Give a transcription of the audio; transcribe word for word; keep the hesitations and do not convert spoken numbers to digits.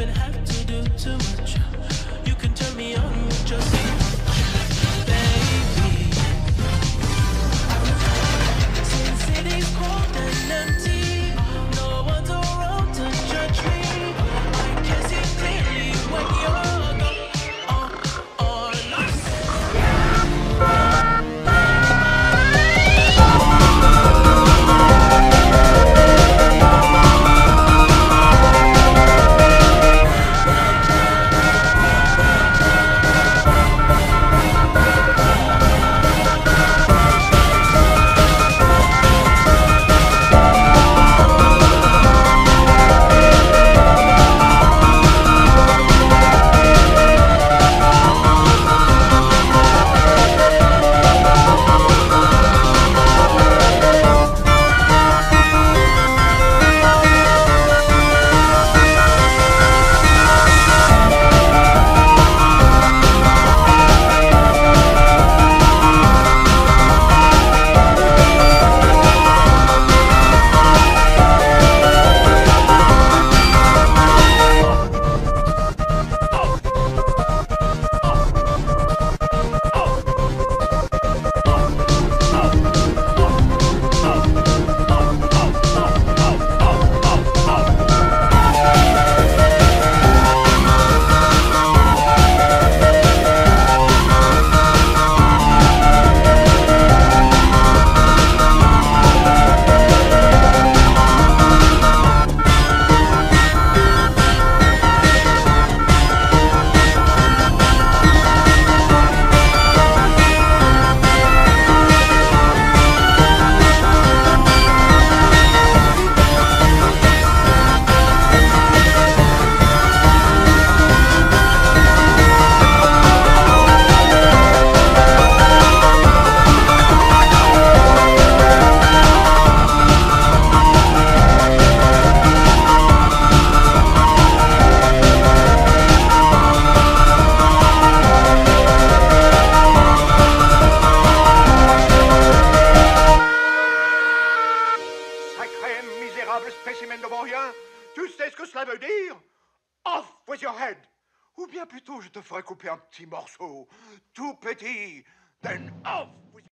even have to do too much. You can turn me on with your sweet baby. Since it is cold and empty, no one's around to judge me. I can see clearly when you're gone. Oh, oh, no. Spécimen de vaurien, tu sais ce que cela veut dire? Off with your head! Ou bien plutôt, je te ferai couper un petit morceau, tout petit, then off!